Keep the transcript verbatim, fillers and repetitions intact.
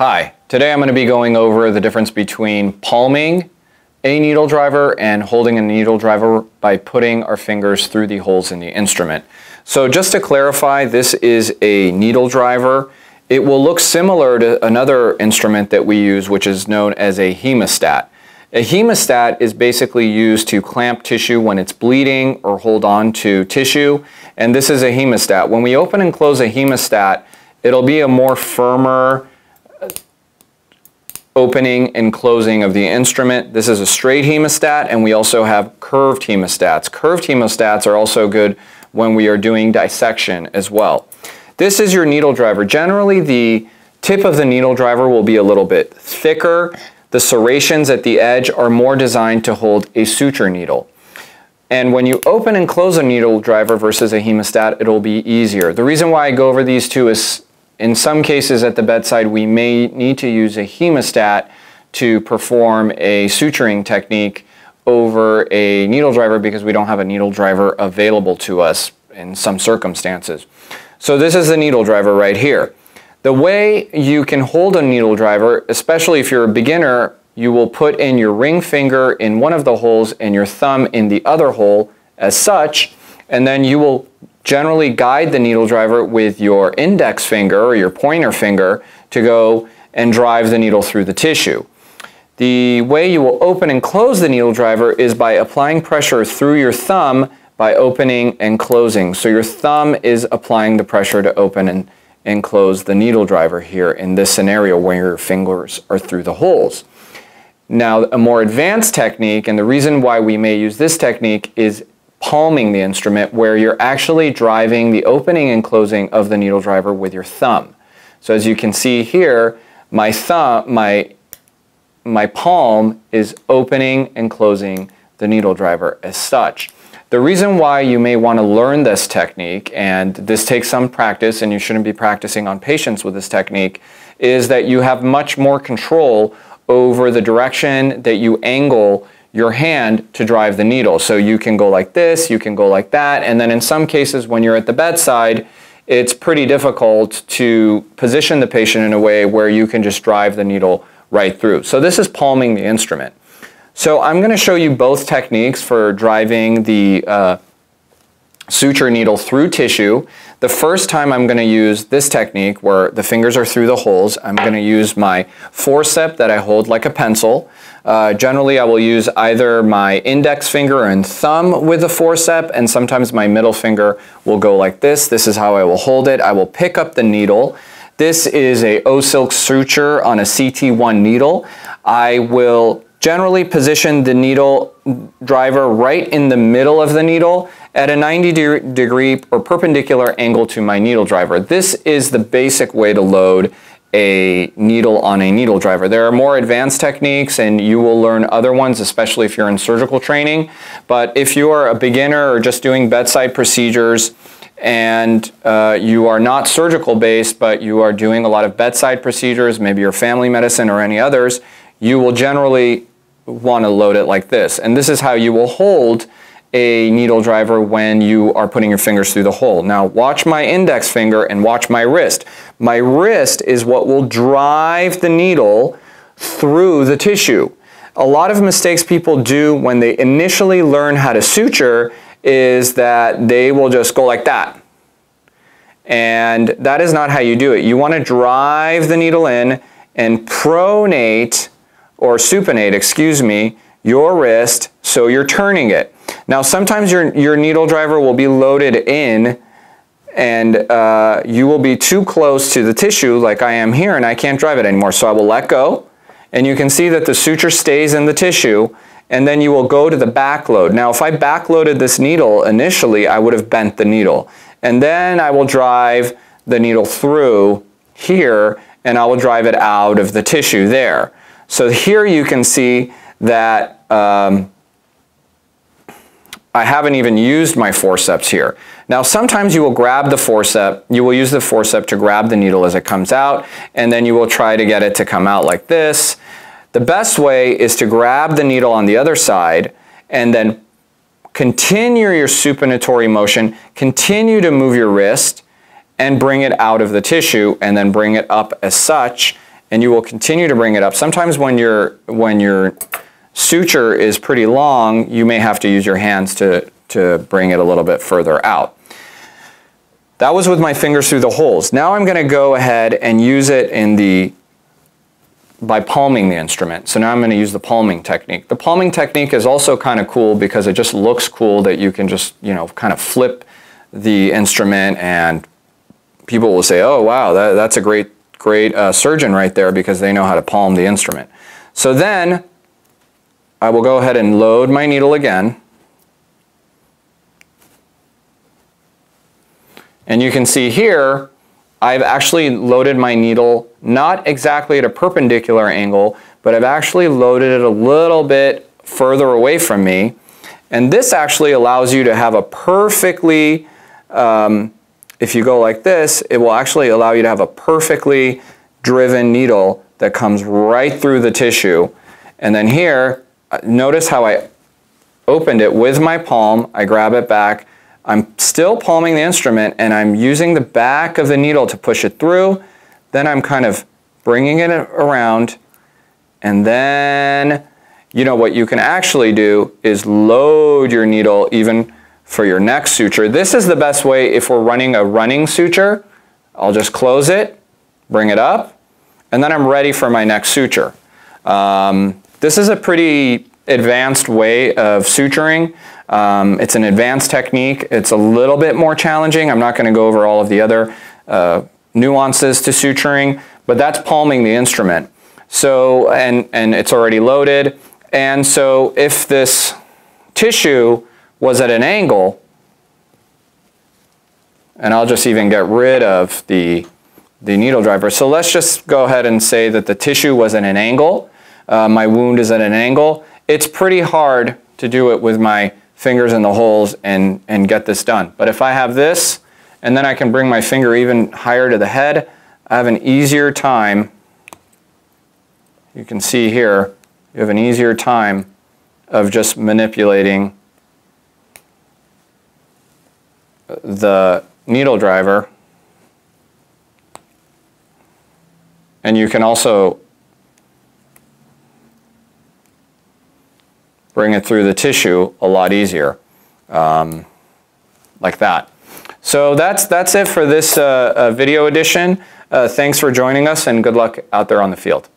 Hi, today I'm going to be going over the difference between palming a needle driver and holding a needle driver by putting our fingers through the holes in the instrument. So just to clarify, this is a needle driver. It will look similar to another instrument that we use, which is known as a hemostat. A hemostat is basically used to clamp tissue when it's bleeding or hold on to tissue, and this is a hemostat. When we open and close a hemostat, it'll be a more firmer opening and closing of the instrument. This is a straight hemostat, and we also have curved hemostats. Curved hemostats are also good when we are doing dissection as well. This is your needle driver. Generally, the tip of the needle driver will be a little bit thicker. The serrations at the edge are more designed to hold a suture needle. And when you open and close a needle driver versus a hemostat, it'll be easier. The reason why I go over these two is in some cases at the bedside, we may need to use a hemostat to perform a suturing technique over a needle driver because we don't have a needle driver available to us in some circumstances. So this is the needle driver right here. The way you can hold a needle driver, especially if you're a beginner, you will put in your ring finger in one of the holes and your thumb in the other hole as such, and then you will generally guide the needle driver with your index finger or your pointer finger to go and drive the needle through the tissue. The way you will open and close the needle driver is by applying pressure through your thumb by opening and closing. So your thumb is applying the pressure to open and, and close the needle driver here in this scenario where your fingers are through the holes. Now, a more advanced technique, and the reason why we may use this technique, is palming the instrument, where you're actually driving the opening and closing of the needle driver with your thumb. So as you can see here, my thumb, my, my palm is opening and closing the needle driver as such. The reason why you may want to learn this technique, and this takes some practice and you shouldn't be practicing on patients with this technique, is that you have much more control over the direction that you angle your hand to drive the needle. So you can go like this, you can go like that, and then in some cases when you're at the bedside, it's pretty difficult to position the patient in a way where you can just drive the needle right through. So this is palming the instrument. So I'm going to show you both techniques for driving the uh, suture needle through tissue. The first time I'm going to use this technique where the fingers are through the holes, I'm going to use my forceps that I hold like a pencil. Uh, generally, I will use either my index finger and thumb with the forceps, and sometimes my middle finger will go like this. This is how I will hold it. I will pick up the needle. This is a O-silk suture on a C T one needle. I will generally position the needle driver right in the middle of the needle at a ninety degree or perpendicular angle to my needle driver. This is the basic way to load a needle on a needle driver. There are more advanced techniques and you will learn other ones, especially if you're in surgical training. But if you are a beginner or just doing bedside procedures and uh, you are not surgical based, but you are doing a lot of bedside procedures, maybe your family medicine or any others, you will generally want to load it like this. And this is how you will hold a needle driver when you are putting your fingers through the hole. Now watch my index finger and watch my wrist. My wrist is what will drive the needle through the tissue. A lot of mistakes people do when they initially learn how to suture is that they will just go like that. And that is not how you do it. You want to drive the needle in and pronate, or supinate, excuse me, your wrist so you're turning it. Now sometimes your, your needle driver will be loaded in and uh, you will be too close to the tissue like I am here and I can't drive it anymore. So I will let go and you can see that the suture stays in the tissue, and then you will go to the back load. Now if I backloaded this needle initially, I would have bent the needle. And then I will drive the needle through here and I will drive it out of the tissue there. So here you can see that um, I haven't even used my forceps here. Now sometimes you will grab the forceps, you will use the forceps to grab the needle as it comes out, and then you will try to get it to come out like this. The best way is to grab the needle on the other side and then continue your supinatory motion, continue to move your wrist and bring it out of the tissue and then bring it up as such. and you will continue to bring it up. Sometimes when your when your suture is pretty long, you may have to use your hands to, to bring it a little bit further out. That was with my fingers through the holes. Now I'm going to go ahead and use it in the by palming the instrument. So now I'm going to use the palming technique. The palming technique is also kind of cool because it just looks cool that you can just, you know, kind of flip the instrument, and people will say, oh wow, that, that's a great, great uh, surgeon right there, because they know how to palm the instrument. So then I will go ahead and load my needle again. And you can see here, I've actually loaded my needle not exactly at a perpendicular angle, but I've actually loaded it a little bit further away from me. And this actually allows you to have a perfectly, um, if you go like this, it will actually allow you to have a perfectly driven needle that comes right through the tissue. And then here, notice how I opened it with my palm, I grab it back, I'm still palming the instrument, and I'm using the back of the needle to push it through. Then I'm kind of bringing it around, and then, you know, what you can actually do is load your needle even for your next suture. This is the best way if we're running a running suture. I'll just close it, bring it up, and then I'm ready for my next suture. Um, this is a pretty advanced way of suturing. Um, it's an advanced technique. It's a little bit more challenging. I'm not going to go over all of the other uh, nuances to suturing, but that's palming the instrument. So, and, and it's already loaded. And so if this tissue was at an angle, and I'll just even get rid of the, the needle driver. So let's just go ahead and say that the tissue was at an angle. Uh, my wound is at an angle. It's pretty hard to do it with my fingers in the holes and, and get this done. But if I have this, and then I can bring my finger even higher to the head, I have an easier time. You can see here, you have an easier time of just manipulating the needle driver. And you can also bring it through the tissue a lot easier, um, like that. So that's, that's it for this uh, uh, video edition. Uh, thanks for joining us, and good luck out there on the field.